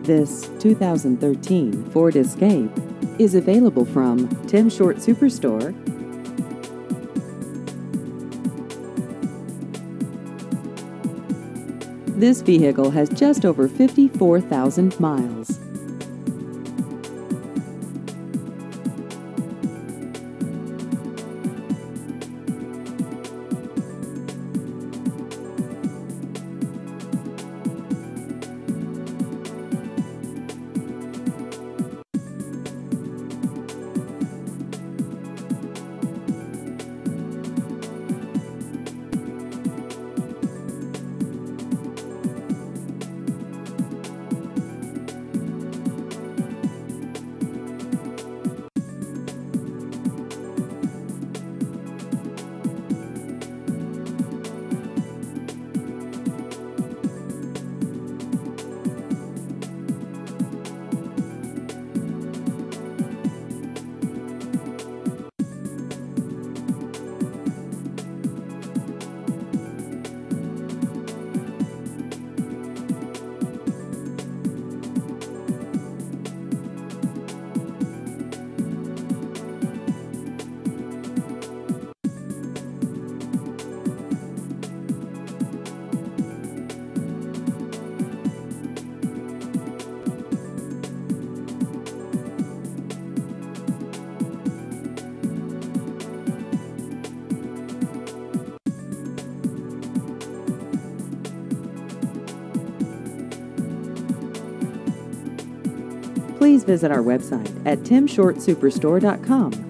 This 2013 Ford Escape is available from Tim Short Superstore. This vehicle has just over 54,000 miles. Please visit our website at timshortsuperstore.com